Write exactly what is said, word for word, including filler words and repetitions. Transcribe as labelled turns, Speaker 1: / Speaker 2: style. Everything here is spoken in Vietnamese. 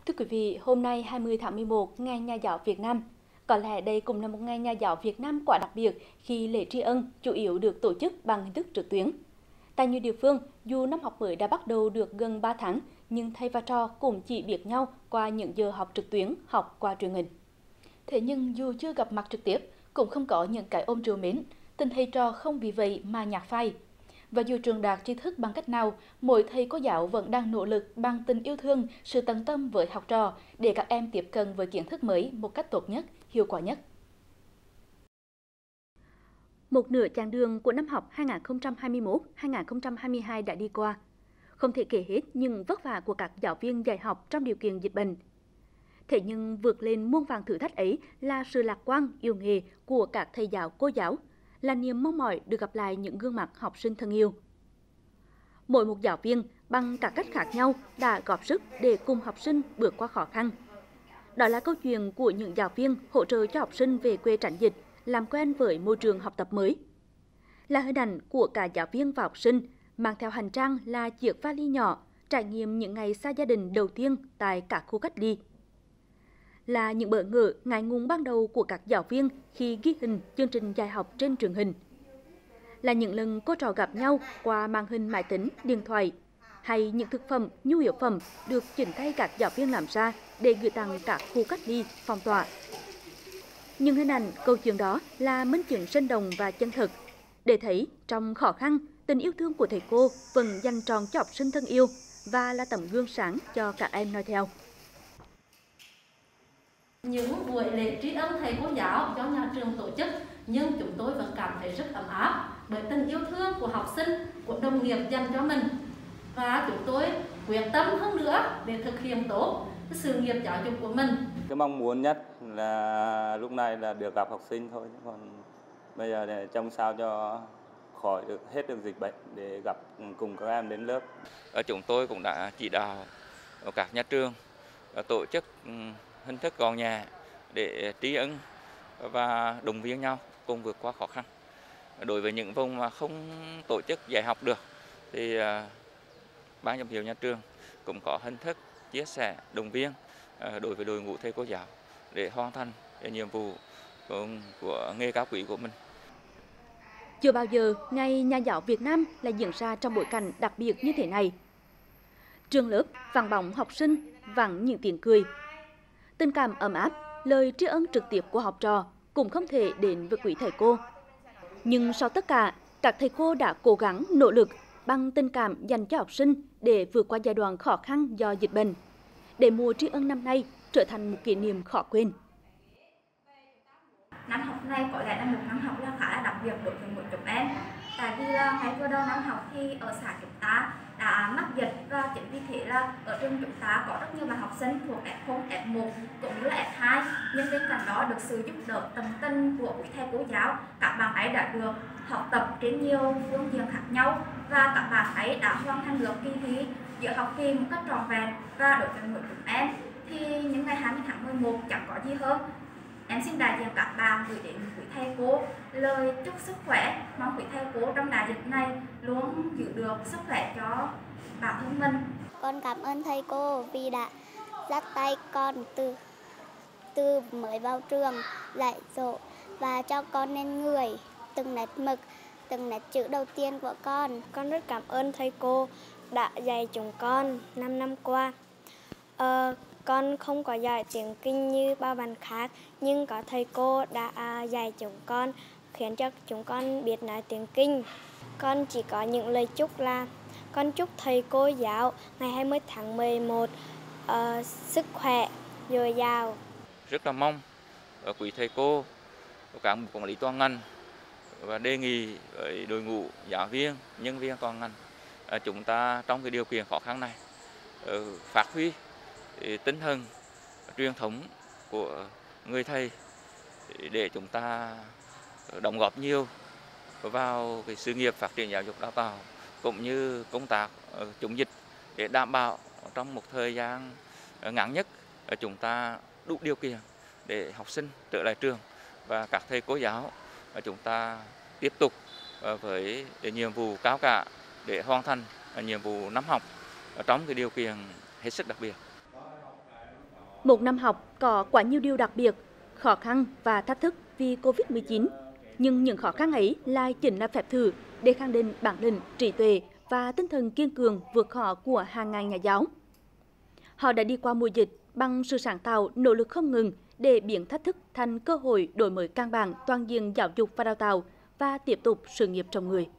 Speaker 1: Thưa quý vị, hôm nay hai mươi tháng mười một, Ngày Nhà giáo Việt Nam. Có lẽ đây cũng là một ngày Nhà giáo Việt Nam quá đặc biệt khi lễ tri ân chủ yếu được tổ chức bằng hình thức trực tuyến. Tại nhiều địa phương, dù năm học mới đã bắt đầu được gần ba tháng, nhưng thầy và trò cũng chỉ biết nhau qua những giờ học trực tuyến, học qua truyền hình. Thế nhưng dù chưa gặp mặt trực tiếp, cũng không có những cái ôm trìu mến, tình thầy trò không vì vậy mà nhạt phai. Và dù truyền đạt tri thức bằng cách nào, mỗi thầy cô giáo vẫn đang nỗ lực bằng tình yêu thương, sự tận tâm với học trò để các em tiếp cận với kiến thức mới một cách tốt nhất, hiệu quả nhất. Một nửa chặng đường của năm học hai nghìn không trăm hai mươi mốt hai nghìn không trăm hai mươi hai đã đi qua. Không thể kể hết những vất vả của các giáo viên dạy học trong điều kiện dịch bệnh. Thế nhưng vượt lên muôn vàn thử thách ấy là sự lạc quan, yêu nghề của các thầy giáo, cô giáo, là niềm mong mỏi được gặp lại những gương mặt học sinh thân yêu. Mỗi một giáo viên bằng các cách khác nhau đã góp sức để cùng học sinh vượt qua khó khăn. Đó là câu chuyện của những giáo viên hỗ trợ cho học sinh về quê tránh dịch, làm quen với môi trường học tập mới. Là hình ảnh của cả giáo viên và học sinh, mang theo hành trang là chiếc vali nhỏ, trải nghiệm những ngày xa gia đình đầu tiên tại các khu cách ly. Là những bỡ ngỡ, ngại ngùng ban đầu của các giáo viên khi ghi hình chương trình dạy học trên truyền hình. Là những lần cô trò gặp nhau qua màn hình máy tính, điện thoại, hay những thực phẩm, nhu yếu phẩm được chính tay các giáo viên làm ra để gửi tặng các khu cách ly, phong tỏa. Những hình ảnh, câu chuyện đó là minh chứng sinh động và chân thực, để thấy trong khó khăn, tình yêu thương của thầy cô vẫn dành trọn cho học sinh thân yêu và là tấm gương sáng cho các em noi theo.
Speaker 2: Những buổi lễ tri ân thầy cô giáo do nhà trường tổ chức, nhưng chúng tôi vẫn cảm thấy rất ấm áp bởi tình yêu thương của học sinh, của đồng nghiệp dành cho mình. Và chúng tôi quyết tâm hơn nữa để thực hiện tốt cái sự nghiệp giáo dục của mình.
Speaker 3: Cái mong muốn nhất là lúc này là được gặp học sinh thôi, còn bây giờ để trông sao cho khỏi được hết được dịch bệnh để gặp cùng các em đến lớp.
Speaker 4: Chúng tôi cũng đã chỉ đạo các nhà trường tổ chức hình thức gọn nhẹ để tri ân và động viên nhau cùng vượt qua khó khăn. Đối với những vùng mà không tổ chức dạy học được thì ban giám hiệu nhà trường cũng có hình thức chia sẻ động viên đối với đội ngũ thầy cô giáo để hoàn thành cái nhiệm vụ của nghề cao quý của mình.
Speaker 1: Chưa bao giờ Ngày Nhà giáo Việt Nam lại diễn ra trong bối cảnh đặc biệt như thế này. Trường lớp vắng bóng học sinh, vắng những tiếng cười. Tình cảm ấm áp, lời tri ân trực tiếp của học trò cũng không thể đến với quý thầy cô. Nhưng sau tất cả, các thầy cô đã cố gắng, nỗ lực bằng tình cảm dành cho học sinh để vượt qua giai đoạn khó khăn do dịch bệnh, để mùa tri ân năm nay trở thành một kỷ niệm khó quên.
Speaker 5: Năm học này có lẽ là một năm học là khá là đặc biệt đối với mỗi chúng em. Tại vì là ngày vừa đầu năm học thì ở xã chúng ta đã mắc dịch, và chính vì thế là ở trường chúng ta có rất nhiều bạn học sinh thuộc ép không, ép một cũng như là ép hai. Nhưng bên cạnh đó được sự giúp đỡ tận tình của quý thầy cô giáo, các bạn ấy đã được học tập trên nhiều phương diện khác nhau, và các bạn ấy đã hoàn thành được kỳ thi giữa học kỳ một cách trọn vẹn. Và đối với mỗi chúng em thì những ngày hai mươi tháng mười một chẳng có gì hơn. Em xin đại diện các bạn gửi đến quý thầy cô lời chúc sức khỏe, mong quý thầy cô trong đại dịch này luôn giữ được sức khỏe cho bản thân mình.
Speaker 6: Con cảm ơn thầy cô vì đã dắt tay con từ từ mới vào trường dạy dỗ và cho con nên người từng nét mực, từng nét chữ đầu tiên của con.
Speaker 7: Con rất cảm ơn thầy cô đã dạy chúng con năm năm qua. Ờ, Con không có giỏi tiếng Kinh như bao bạn khác, nhưng có thầy cô đã dạy chúng con, khiến cho chúng con biết nói tiếng Kinh. Con chỉ có những lời chúc là con chúc thầy cô giáo ngày hai mươi tháng mười một uh, sức khỏe, dồi dào.
Speaker 4: Rất là mong quý thầy cô, các quản lý toàn ngành và đề nghị với đội ngũ giáo viên, nhân viên toàn ngành chúng ta trong cái điều kiện khó khăn này phát huy tinh thần truyền thống của người thầy để chúng ta đóng góp nhiều vào cái sự nghiệp phát triển giáo dục đào tạo cũng như công tác chống dịch, để đảm bảo trong một thời gian ngắn nhất chúng ta đủ điều kiện để học sinh trở lại trường, và các thầy cô giáo chúng ta tiếp tục với nhiệm vụ cao cả để hoàn thành nhiệm vụ năm học trong cái điều kiện hết sức đặc biệt.
Speaker 1: Một năm học có quá nhiều điều đặc biệt, khó khăn và thách thức vì Covid mười chín. Nhưng những khó khăn ấy lại chính là phép thử để khẳng định bản lĩnh, trí tuệ và tinh thần kiên cường vượt khó của hàng ngàn nhà giáo. Họ đã đi qua mùa dịch bằng sự sáng tạo, nỗ lực không ngừng để biến thách thức thành cơ hội đổi mới căn bản toàn diện giáo dục và đào tạo và tiếp tục sự nghiệp trồng người.